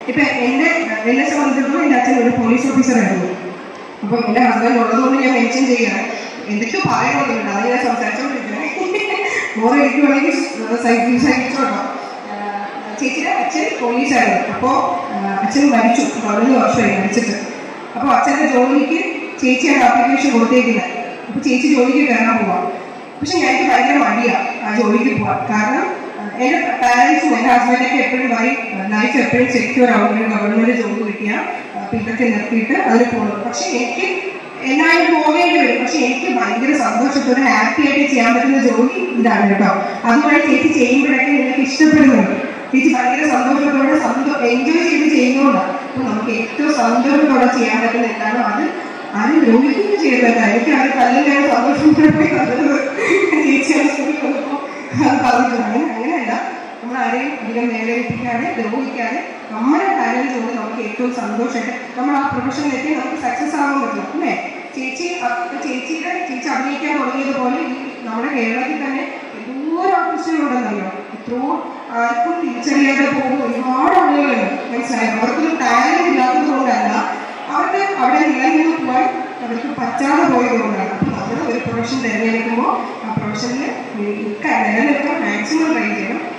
ഇപ്പം എന്നെ സംബന്ധിച്ചിടത്തോളം എൻ്റെ അച്ഛൻ ഒരു പോലീസ് ഓഫീസറായിരുന്നു. അപ്പം എൻ്റെ ഹസ്ബൻഡ് ഉള്ളതുകൊണ്ട് ഞാൻ മെൻഷൻ ചെയ്യുകയാണ്. എന്തൊക്കെയോ പറയണമെന്നുണ്ട്, അത് ഞാൻ സംസാരിച്ചോണ്ടിരിക്കുന്നത്. ഓരോ ഇരിക്കുവാണെങ്കിൽ സഹിച്ചോട്ടോ. ചേച്ചിയുടെ അച്ഛൻ പോലീസായിരുന്നു. അപ്പോൾ അച്ഛൻ മരിച്ചു, 11 വർഷമായി മരിച്ചിട്ട്. അപ്പോൾ അച്ഛൻ്റെ ജോലിക്ക് ചേച്ചിയാണ് ആപ്ലിക്കേഷൻ കൊടുത്തേക്കുന്നത്. അപ്പോൾ ചേച്ചി ജോലിക്ക് കയറാൻ പോവാം. പക്ഷെ എനിക്ക് ഭയങ്കര മടിയാണ് ആ ജോലിക്ക് പോവാൻ. കാരണം എൻ്റെ പാരൻസും എൻ്റെ ഹസ്ബൻഡൊക്കെ എപ്പോഴും പറയും ലൈഫ് എപ്പോഴും സെക്യൂർ ആവും, ഒരു ഗവൺമെൻറ് ജോലി കിട്ടിയാൽ ഇതൊക്കെ നിർത്തിയിട്ട് അതിന് പോകണം. പക്ഷെ എനിക്ക് എന്നാലും പോകേണ്ടി വരും. പക്ഷെ എനിക്ക് ഭയങ്കര സന്തോഷത്തോടെ ഹാപ്പി ആയിട്ട് ചെയ്യാൻ പറ്റുന്ന ജോലി ഇതാണ് കേട്ടോ. അതുകൊണ്ട് ചേച്ചി ചെയ്യുമ്പോഴൊക്കെ നിങ്ങൾക്ക് ഇഷ്ടപ്പെടുന്നുണ്ട്. ചേച്ചി ഭയങ്കര സന്തോഷത്തോടെ എൻജോയ് ചെയ്ത് ചെയ്യുന്നതുകൊണ്ടാണ്. അപ്പോൾ നമുക്ക് ഏറ്റവും സന്തോഷത്തോടെ ചെയ്യാൻ പറ്റുന്ന എന്താണോ അത് ആരും ദ്രോഹിക്കുകയും ചെയ്യുന്നില്ല. എനിക്ക് അത് കല്ലിലാണ് സന്തോഷത്തോടെ പോയി കണ്ടത് ചേച്ചിയാണ് സ്കൂളിൽ വന്നപ്പോൾ അത് പറഞ്ഞിട്ടുണ്ട്. അങ്ങനെയല്ല, നമ്മൾ ആരെയും അധികം വേദനിപ്പിക്കാതെ ദ്രോഹിക്കാതെ നമ്മുടെ കാര്യങ്ങൾ കൊണ്ട് നമുക്ക് ഏറ്റവും സന്തോഷമായിട്ട് നമ്മൾ ആ പ്രൊഫഷനിലെത്തി നമുക്ക് സക്സസ് ആവാൻ പറ്റും അല്ലേ. ചേച്ചി അഭിനയിക്കാൻ തുടങ്ങിയതുപോലെ നമ്മുടെ കേരളത്തിൽ തന്നെ എന്തോരം ആർട്ടിസ്റ്റുകളുണ്ടെന്നറിയോ. എത്രയോ ആർക്കും തിരിച്ചറിയാതെ പോകുന്ന ഒരുപാട് ആളുകളുണ്ട്. മനസ്സിലായോ? അവർക്കൊരു ടാലന്റ് ഇല്ലാത്തത് കൊണ്ടല്ല, അവർക്ക് അവിടെ നിലനിന്ന് പോകാൻ അവർക്ക് പറ്റാതെ പോയതുകൊണ്ടാണ്. അപ്പോൾ നമ്മൾ ഒരു പ്രൊഫഷൻ തിരഞ്ഞെടുക്കുമ്പോൾ ആ പ്രൊഫഷനിൽ നിലനിൽക്കാൻ മാക്സിമം ട്രൈ ചെയ്യണം.